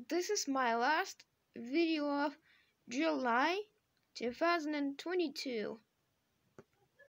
this is my last video of July 2022.